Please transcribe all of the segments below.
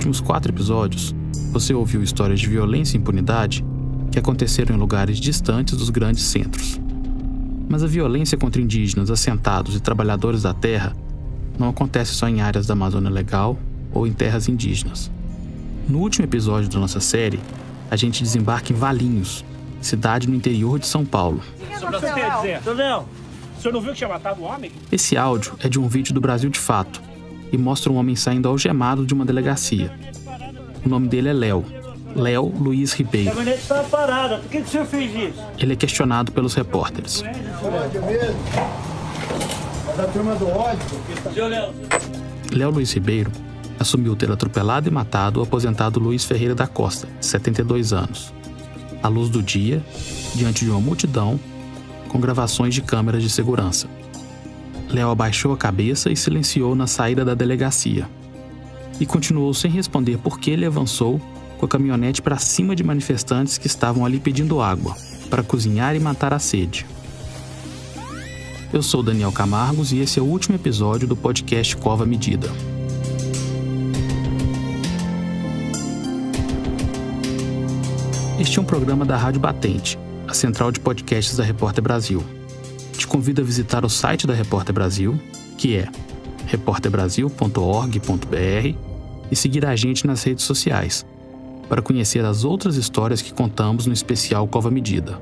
últimos 4 episódios, você ouviu histórias de violência e impunidade que aconteceram em lugares distantes dos grandes centros. Mas a violência contra indígenas, assentados e trabalhadores da terra não acontece só em áreas da Amazônia Legal ou em terras indígenas. No último episódio da nossa série, a gente desembarca em Valinhos, cidade no interior de São Paulo. O senhor não viu que tinha matado o homem? Esse áudio é de um vídeo do Brasil de Fato e mostra um homem saindo algemado de uma delegacia. O nome dele é Léo Luiz Ribeiro. A caminhonete estava parada, por que o senhor fez isso? Ele é questionado pelos repórteres. Ódio mesmo. É da turma do ódio. Léo Luiz Ribeiro assumiu ter atropelado e matado o aposentado Luiz Ferreira da Costa, de 72 anos. À luz do dia, diante de uma multidão, com gravações de câmeras de segurança. Léo abaixou a cabeça e silenciou na saída da delegacia. E continuou sem responder por que ele avançou com a caminhonete para cima de manifestantes que estavam ali pedindo água, para cozinhar e matar a sede. Eu sou Daniel Camargos e esse é o último episódio do podcast Cova Medida. Este é um programa da Rádio Batente, a central de podcasts da Repórter Brasil. Te convido a visitar o site da Repórter Brasil, que é repórterbrasil.org.br, e seguir a gente nas redes sociais, para conhecer as outras histórias que contamos no especial Cova Medida.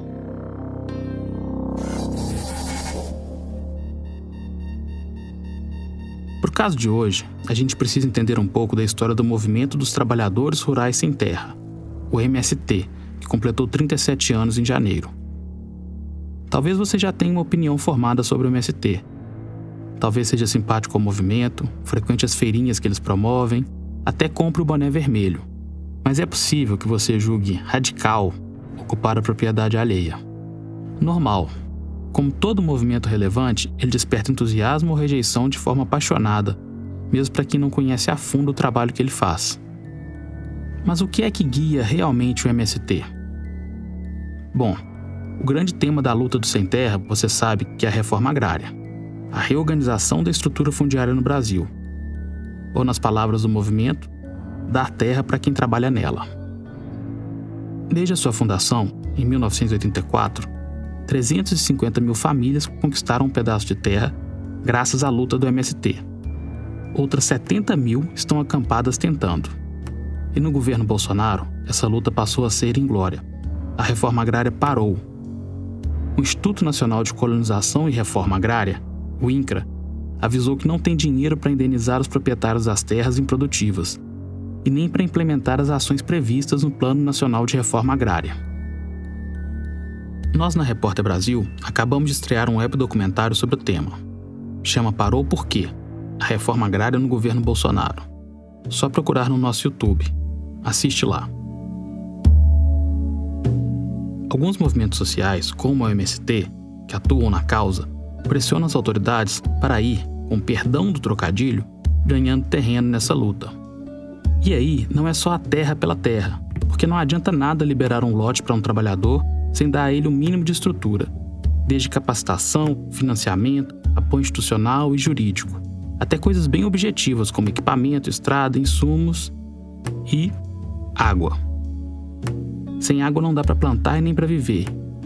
Por caso de hoje, a gente precisa entender um pouco da história do movimento dos trabalhadores rurais sem terra, o MST, que completou 37 anos em janeiro. Talvez você já tenha uma opinião formada sobre o MST. Talvez seja simpático ao movimento, frequente as feirinhas que eles promovem, até compre o boné vermelho. Mas é possível que você julgue radical ocupar a propriedade alheia. Normal. Como todo movimento relevante, ele desperta entusiasmo ou rejeição de forma apaixonada, mesmo para quem não conhece a fundo o trabalho que ele faz. Mas o que é que guia realmente o MST? Bom, o grande tema da luta do sem terra, você sabe que é a reforma agrária, a reorganização da estrutura fundiária no Brasil, ou nas palavras do movimento, dar terra para quem trabalha nela. Desde a sua fundação, em 1984, 350 mil famílias conquistaram um pedaço de terra graças à luta do MST. Outras 70 mil estão acampadas tentando. E no governo Bolsonaro, essa luta passou a ser inglória. A reforma agrária parou. O Instituto Nacional de Colonização e Reforma Agrária, o INCRA, avisou que não tem dinheiro para indenizar os proprietários das terras improdutivas e nem para implementar as ações previstas no Plano Nacional de Reforma Agrária. Nós, na Repórter Brasil, acabamos de estrear um web-documentário sobre o tema. Chama Parou Por Quê? A Reforma Agrária no Governo Bolsonaro. Só procurar no nosso YouTube. Assiste lá. Alguns movimentos sociais, como o MST, que atuam na causa, pressionam as autoridades para ir, com perdão do trocadilho, ganhando terreno nessa luta. E aí, não é só a terra pela terra, porque não adianta nada liberar um lote para um trabalhador sem dar a ele o mínimo de estrutura, desde capacitação, financiamento, apoio institucional e jurídico, até coisas bem objetivas como equipamento, estrada, insumos e água. Sem água não dá para plantar e nem para viver.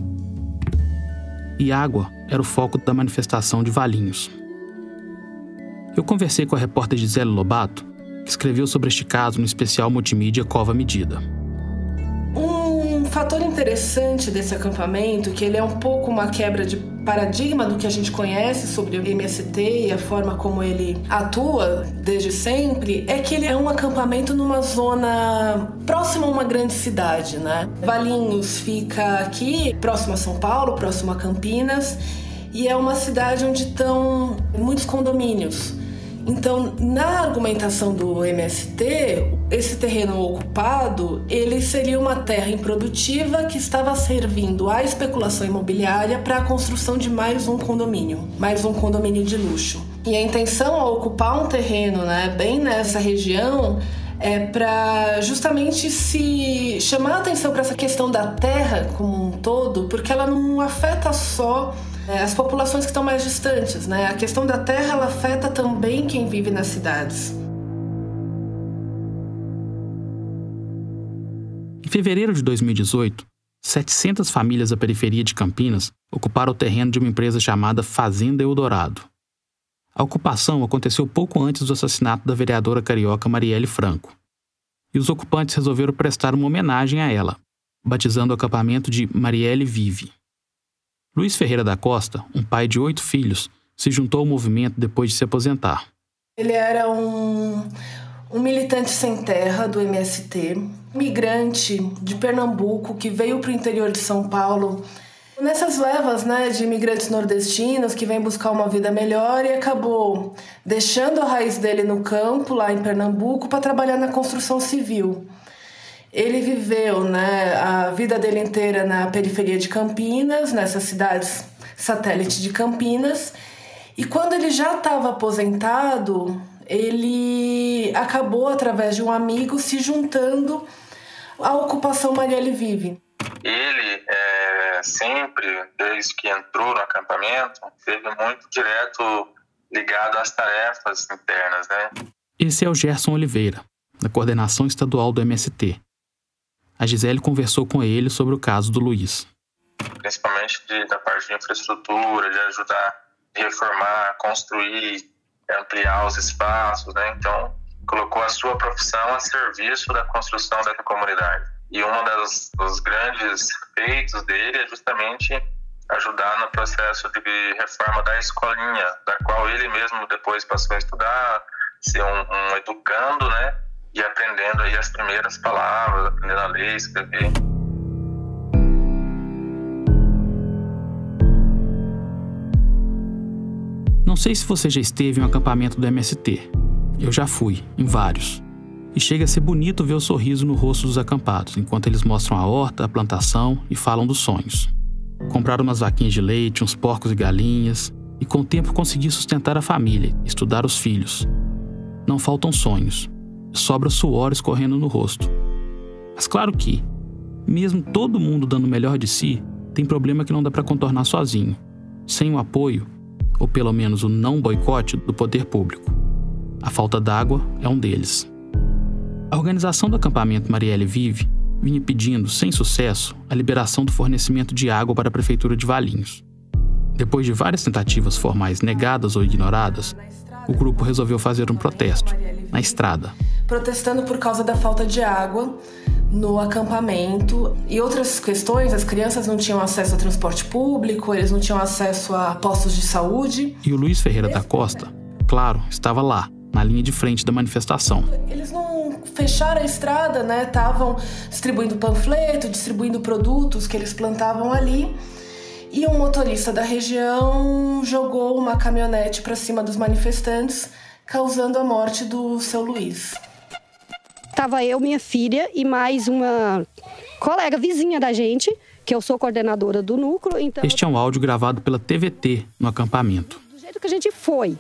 E água era o foco da manifestação de Valinhos. Eu conversei com a repórter Gisele Lobato, que escreveu sobre este caso no especial multimídia Cova Medida. Um fator interessante desse acampamento, que ele é um pouco uma quebra de paradigma do que a gente conhece sobre o MST e a forma como ele atua desde sempre, é que ele é um acampamento numa zona próxima a uma grande cidade, né? Valinhos fica aqui, próximo a São Paulo, próximo a Campinas, e é uma cidade onde estão muitos condomínios. Então, na argumentação do MST, esse terreno ocupado, ele seria uma terra improdutiva que estava servindo à especulação imobiliária para a construção de mais um condomínio de luxo. E a intenção ao ocupar um terreno, bem nessa região, é para justamente se chamar a atenção para essa questão da terra como um todo, porque ela não afeta só as populações que estão mais distantes, A questão da terra, ela afeta também quem vive nas cidades. Em fevereiro de 2018, 700 famílias da periferia de Campinas ocuparam o terreno de uma empresa chamada Fazenda Eldorado. A ocupação aconteceu pouco antes do assassinato da vereadora carioca Marielle Franco. E os ocupantes resolveram prestar uma homenagem a ela, batizando o acampamento de Marielle Vive. Luiz Ferreira da Costa, um pai de 8 filhos, se juntou ao movimento depois de se aposentar. Ele era um militante sem terra do MST, migrante de Pernambuco que veio para o interior de São Paulo nessas levas, de imigrantes nordestinos que vêm buscar uma vida melhor, e acabou deixando a raiz dele no campo, lá em Pernambuco, para trabalhar na construção civil. Ele viveu a vida dele inteira na periferia de Campinas, nessas cidades satélite de Campinas, e quando ele já estava aposentado, ele acabou, através de um amigo, se juntando à ocupação Marielle Vive. Ele sempre, desde que entrou no acampamento, esteve muito direto ligado às tarefas internas, Esse é o Gerson Oliveira, da coordenação estadual do MST. A Gisele conversou com ele sobre o caso do Luiz. Principalmente da parte de infraestrutura, de ajudar a reformar, construir, ampliar os espaços, Então, colocou a sua profissão a serviço da construção dessa comunidade. E um dos grandes feitos dele é justamente ajudar no processo de reforma da escolinha, da qual ele mesmo depois passou a estudar, ser um educando, e aprendendo aí as primeiras palavras, aprendendo a ler, escrever. Não sei se você já esteve em um acampamento do MST. Eu já fui, em vários. E chega a ser bonito ver o sorriso no rosto dos acampados, enquanto eles mostram a horta, a plantação e falam dos sonhos. Compraram umas vaquinhas de leite, uns porcos e galinhas, e com o tempo consegui sustentar a família, estudar os filhos. Não faltam sonhos, sobra suor escorrendo no rosto. Mas claro que, mesmo todo mundo dando o melhor de si, tem problema que não dá para contornar sozinho, sem o apoio, ou pelo menos o não boicote do poder público. A falta d'água é um deles. A organização do acampamento Marielle Vive vinha pedindo, sem sucesso, a liberação do fornecimento de água para a Prefeitura de Valinhos. Depois de várias tentativas formais negadas ou ignoradas, o grupo resolveu fazer um protesto, na estrada. Protestando por causa da falta de água no acampamento e outras questões. As crianças não tinham acesso a transporte público, eles não tinham acesso a postos de saúde. E o Luiz Ferreira da Costa, claro, estava lá, na linha de frente da manifestação. Eles não fecharam a estrada, Estavam distribuindo panfleto, distribuindo produtos que eles plantavam ali. E um motorista da região jogou uma caminhonete para cima dos manifestantes, causando a morte do seu Luiz. Tava eu, minha filha e mais uma colega vizinha da gente, que eu sou coordenadora do núcleo. Então... Este é um áudio gravado pela TVT no acampamento. Do jeito que a gente foi,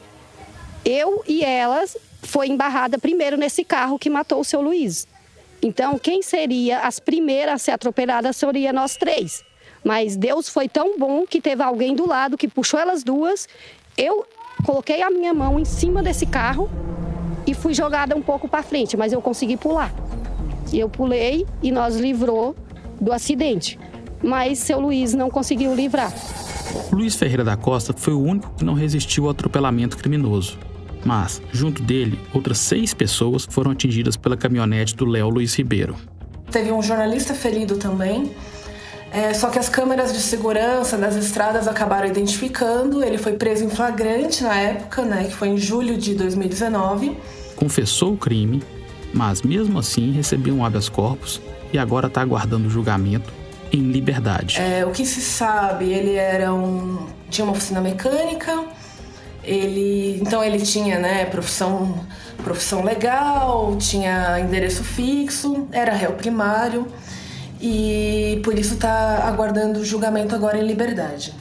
eu e elas foi embarrada primeiro nesse carro que matou o seu Luiz. Então, quem seria as primeiras a ser atropeladas seria nós três. Mas Deus foi tão bom que teve alguém do lado que puxou elas duas. Eu coloquei a minha mão em cima desse carro e fui jogada um pouco para frente, mas eu consegui pular. E eu pulei e nós livrou do acidente. Mas seu Luiz não conseguiu livrar. Luiz Ferreira da Costa foi o único que não resistiu ao atropelamento criminoso. Mas, junto dele, outras 6 pessoas foram atingidas pela caminhonete do Léo Luiz Ribeiro. Teve um jornalista ferido também. Só que as câmeras de segurança das estradas acabaram identificando. Ele foi preso em flagrante na época, que foi em julho de 2019. Confessou o crime, mas mesmo assim recebeu um habeas corpus e agora está aguardando o julgamento em liberdade. O que se sabe, ele tinha uma oficina mecânica, então ele tinha profissão legal, tinha endereço fixo, era réu primário. E por isso está aguardando o julgamento agora em liberdade.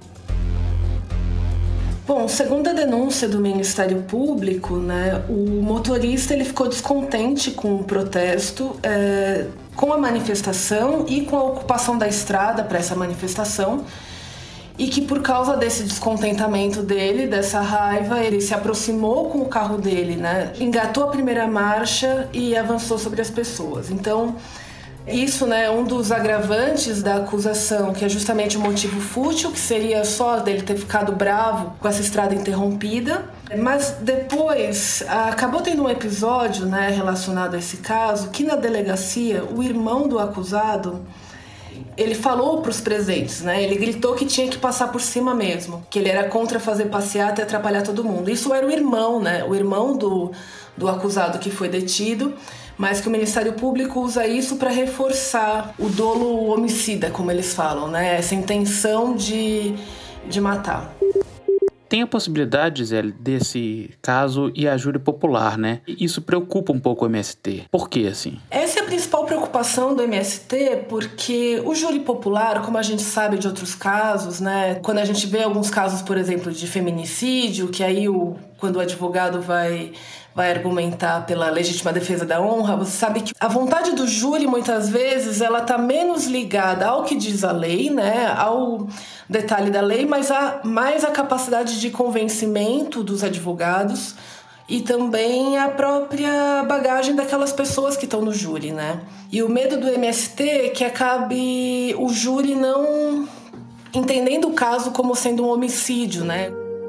Bom, segundo a denúncia do Ministério Público, o motorista ele ficou descontente com o protesto, com a manifestação e com a ocupação da estrada para essa manifestação, e que por causa desse descontentamento dele, dessa raiva, ele se aproximou com o carro dele, engatou a primeira marcha e avançou sobre as pessoas. Então, Isso, né, um dos agravantes da acusação, que é justamente o motivo fútil, que seria só dele ter ficado bravo com essa estrada interrompida. Mas depois acabou tendo um episódio, né, relacionado a esse caso, que na delegacia o irmão do acusado, ele falou para os presentes, né, ele gritou que tinha que passar por cima mesmo, que ele era contra fazer passeata e atrapalhar todo mundo. Isso era o irmão, né, o irmão do acusado que foi detido, mas que o Ministério Público usa isso para reforçar o dolo homicida, como eles falam, né? Essa intenção de matar. Tem a possibilidade, Gisele, desse caso ir à júri popular, né? Isso preocupa um pouco o MST. Por que, assim? Essa é a principal preocupação do MST, porque o júri popular, como a gente sabe de outros casos, né? Quando a gente vê alguns casos, por exemplo, de feminicídio, que aí quando o advogado vai argumentar pela legítima defesa da honra, você sabe que a vontade do júri, muitas vezes, ela está menos ligada ao que diz a lei, né, ao detalhe da lei, mas mais a capacidade de convencimento dos advogados e também a própria bagagem daquelas pessoas que estão no júri, né. E o medo do MST é que acabe o júri não entendendo o caso como sendo um homicídio, né.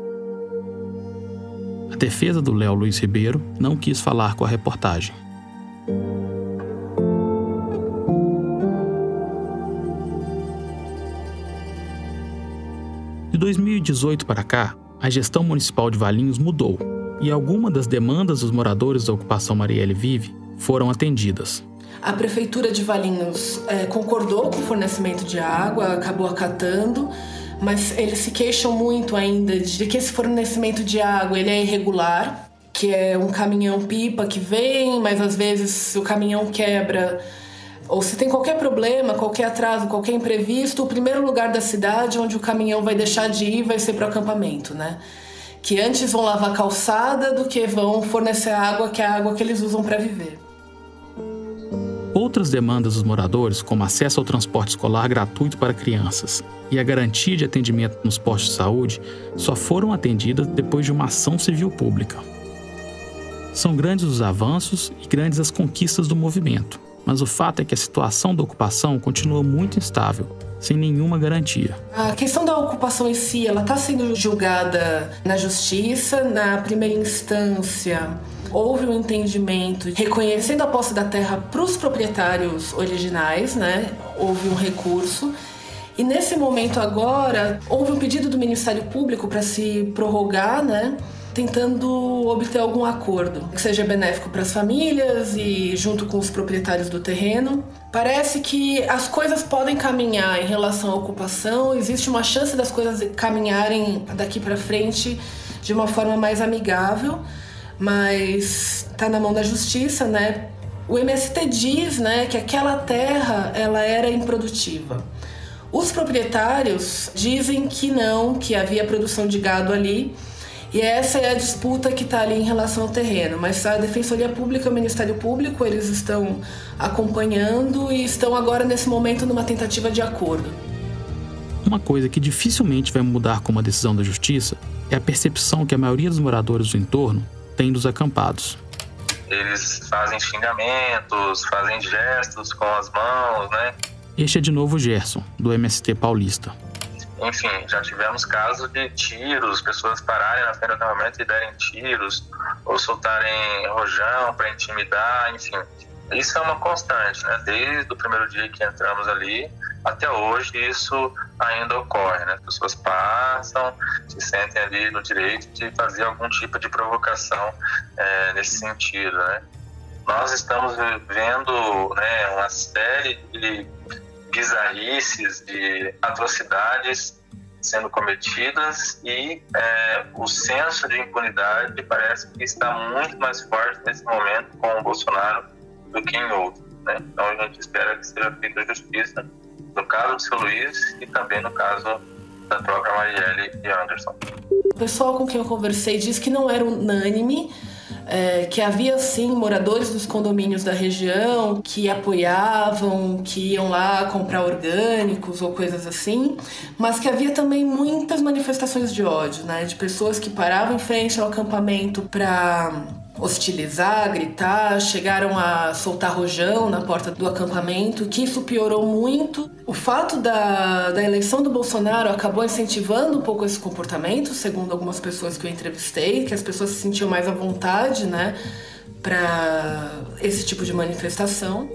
A defesa do Léo Luiz Ribeiro não quis falar com a reportagem. De 2018 para cá, a gestão municipal de Valinhos mudou e algumas das demandas dos moradores da ocupação Marielle Vive foram atendidas. A Prefeitura de Valinhos concordou com o fornecimento de água, acabou acatando, mas eles se queixam muito ainda de que esse fornecimento de água ele é irregular, que é um caminhão-pipa que vem, mas às vezes se o caminhão quebra ou se tem qualquer problema, qualquer atraso, qualquer imprevisto, o primeiro lugar da cidade onde o caminhão vai deixar de ir vai ser para o acampamento, né? Que antes vão lavar a calçada do que vão fornecer água, que é a água que eles usam para viver. Outras demandas dos moradores, como acesso ao transporte escolar gratuito para crianças e a garantia de atendimento nos postos de saúde, só foram atendidas depois de uma ação civil pública. São grandes os avanços e grandes as conquistas do movimento, mas o fato é que a situação da ocupação continua muito instável, sem nenhuma garantia. A questão da ocupação em si, ela está sendo julgada na justiça, na primeira instância. Houve um entendimento reconhecendo a posse da terra para os proprietários originais, né? Houve um recurso. E nesse momento agora, houve um pedido do Ministério Público para se prorrogar, né? Tentando obter algum acordo que seja benéfico para as famílias e junto com os proprietários do terreno. Parece que as coisas podem caminhar em relação à ocupação, existe uma chance das coisas caminharem daqui para frente de uma forma mais amigável, mas está na mão da justiça, né? O MST diz, né, que aquela terra ela era improdutiva. Os proprietários dizem que não, que havia produção de gado ali. E essa é a disputa que está ali em relação ao terreno. Mas a Defensoria Pública e o Ministério Público, eles estão acompanhando e estão agora, nesse momento, numa tentativa de acordo. Uma coisa que dificilmente vai mudar com uma decisão da Justiça é a percepção que a maioria dos moradores do entorno tem dos acampados. Eles fazem xingamentos, fazem gestos com as mãos, né? Este é de novo o Gerson, do MST paulista. Enfim, já tivemos casos de tiros, pessoas pararem na frente do acampamento e derem tiros, ou soltarem rojão para intimidar, enfim. Isso é uma constante, né? Desde o primeiro dia que entramos ali até hoje, isso ainda ocorre, né? As pessoas passam, se sentem ali no direito de fazer algum tipo de provocação nesse sentido, né? Nós estamos vivendo, né, uma série de bizarrices, de atrocidades sendo cometidas e o senso de impunidade parece que está muito mais forte nesse momento com o Bolsonaro do que em outros, né? Então a gente espera que seja feita justiça no caso do seu Luiz e também no caso da própria Marielle e Anderson. O pessoal com quem eu conversei diz que não era unânime, que havia sim moradores dos condomínios da região que apoiavam, que iam lá comprar orgânicos ou coisas assim, mas que havia também muitas manifestações de ódio, né, de pessoas que paravam em frente ao acampamento para hostilizar, gritar, chegaram a soltar rojão na porta do acampamento, que isso piorou muito. O fato da eleição do Bolsonaro acabou incentivando um pouco esse comportamento, segundo algumas pessoas que eu entrevistei, que as pessoas se sentiam mais à vontade, né, para esse tipo de manifestação.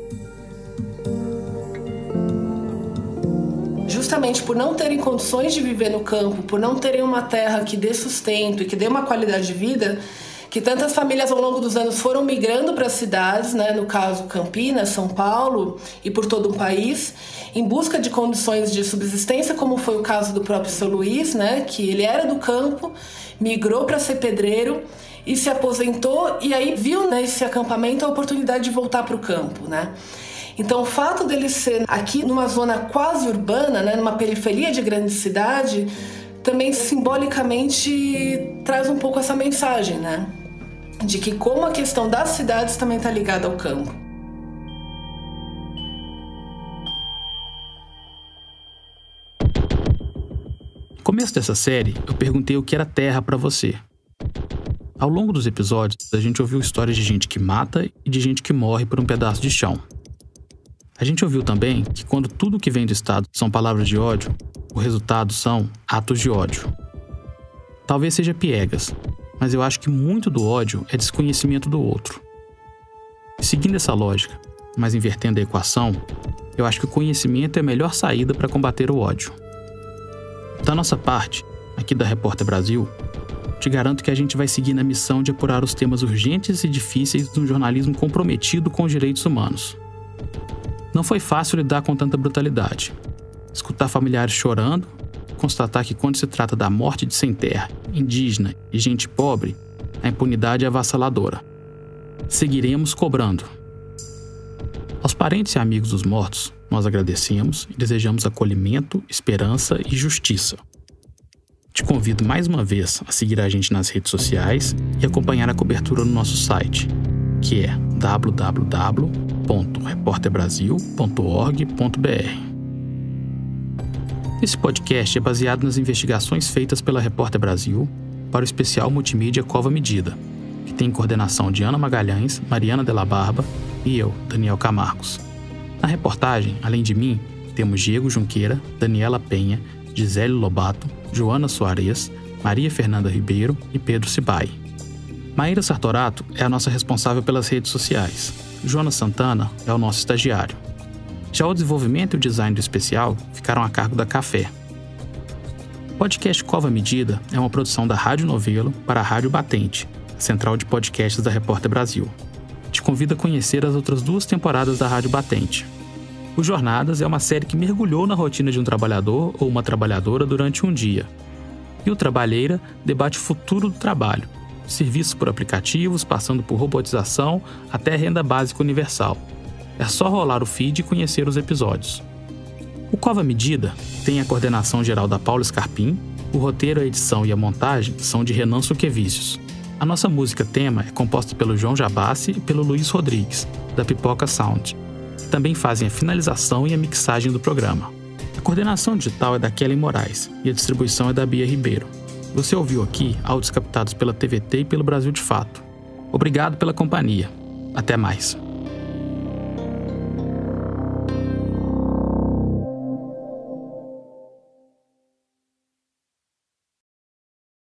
Justamente por não terem condições de viver no campo, por não terem uma terra que dê sustento e que dê uma qualidade de vida, que tantas famílias ao longo dos anos foram migrando para as cidades, né, no caso Campinas, São Paulo e por todo o país, em busca de condições de subsistência, como foi o caso do próprio seu Luiz, né, que ele era do campo, migrou para ser pedreiro e se aposentou, e aí viu nesse acampamento a oportunidade de voltar para o campo, né? Então, o fato dele ser aqui numa zona quase urbana, né, numa periferia de grande cidade, também simbolicamente traz um pouco essa mensagem, né? De que como a questão das cidades também está ligada ao campo. No começo dessa série, eu perguntei o que era terra para você. Ao longo dos episódios, a gente ouviu histórias de gente que mata e de gente que morre por um pedaço de chão. A gente ouviu também que quando tudo que vem do Estado são palavras de ódio, o resultado são atos de ódio. Talvez seja piegas, mas eu acho que muito do ódio é desconhecimento do outro. E seguindo essa lógica, mas invertendo a equação, eu acho que o conhecimento é a melhor saída para combater o ódio. Da nossa parte, aqui da Repórter Brasil, te garanto que a gente vai seguir na missão de apurar os temas urgentes e difíceis de um jornalismo comprometido com os direitos humanos. Não foi fácil lidar com tanta brutalidade. Escutar familiares chorando, constatar que quando se trata da morte de sem terra, indígena e gente pobre, a impunidade é avassaladora. Seguiremos cobrando. Aos parentes e amigos dos mortos, nós agradecemos e desejamos acolhimento, esperança e justiça. Te convido mais uma vez a seguir a gente nas redes sociais e acompanhar a cobertura no nosso site, que é www.reporterbrasil.org.br. Esse podcast é baseado nas investigações feitas pela Repórter Brasil para o especial multimídia Cova Medida, que tem coordenação de Ana Magalhães, Mariana Della Barba e eu, Daniel Camargos. Na reportagem, além de mim, temos Diego Junqueira, Daniela Penha, Gisele Lobato, Joana Soares, Maria Fernanda Ribeiro e Pedro Cibai. Maíra Sartorato é a nossa responsável pelas redes sociais. Jonas Santana é o nosso estagiário. Já o desenvolvimento e o design do especial ficaram a cargo da Café. O podcast Cova Medida é uma produção da Rádio Novelo para a Rádio Batente, central de podcasts da Repórter Brasil. Te convido a conhecer as outras 2 temporadas da Rádio Batente. O Jornadas é uma série que mergulhou na rotina de um trabalhador ou uma trabalhadora durante um dia. E o Trabalheira debate o futuro do trabalho, serviços por aplicativos, passando por robotização até renda básica universal. É só rolar o feed e conhecer os episódios. O Cova Medida tem a coordenação geral da Paula Scarpim, o roteiro, a edição e a montagem são de Renan Suquevicius. A nossa música tema é composta pelo João Jabassi e pelo Luiz Rodrigues, da Pipoca Sound. Também fazem a finalização e a mixagem do programa. A coordenação digital é da Kelly Moraes e a distribuição é da Bia Ribeiro. Você ouviu aqui áudios captados pela TVT e pelo Brasil de Fato. Obrigado pela companhia. Até mais.